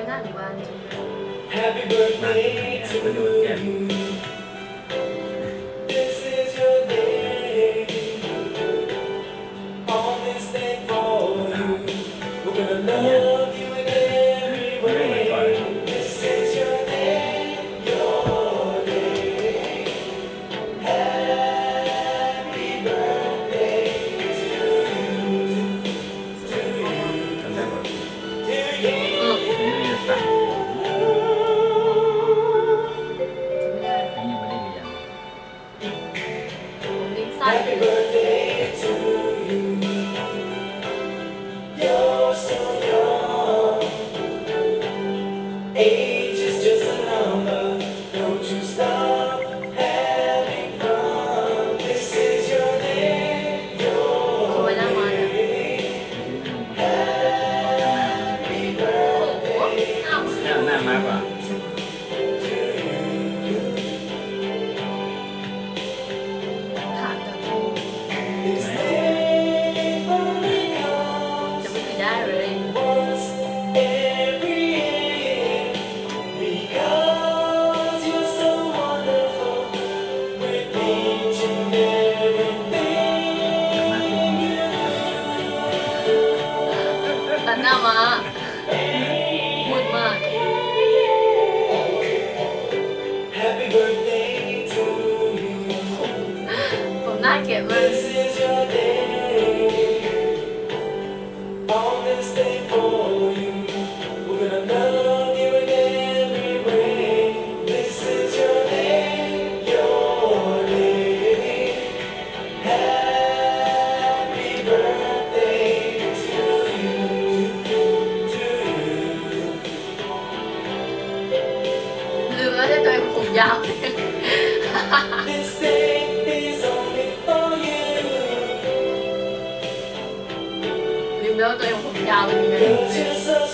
หน้าหมู่บ้านจริง Happy birthday to you. This is your day. On this day for you, we're gonna love you in every way. This is your day, your day. Happy birthday to you, to you, จำได้หมด to you. นี่มีสั่งไม่ได้นี่ยังไม่ได้เรียนผมลิ้นสั้น Happy birthday to you. You're so young. Age is just a number. Don't you stop having fun. This is your day, สวย your นะมาเนี่ย day. Happy โอ้โห birthday อ้าวหน้ามากกว่า to you. ขาดจัง This day only จะ comes ไม่ไปได้เลย once every year. Because you're so wonderful with each and everything you do. ตัดหน้ามาพูดมาก Happy birthday to you. ผมน่าเกลียดมาก This is your day. On this day for you, we're gonna love you in every way. This is your day, your day. Happy birthday to you, to you. ลืมแล้วจะตัวเองผมยาว This day is only for you. ลืมแล้วตัวเองผมยาวเป็นยังไง Cause you're so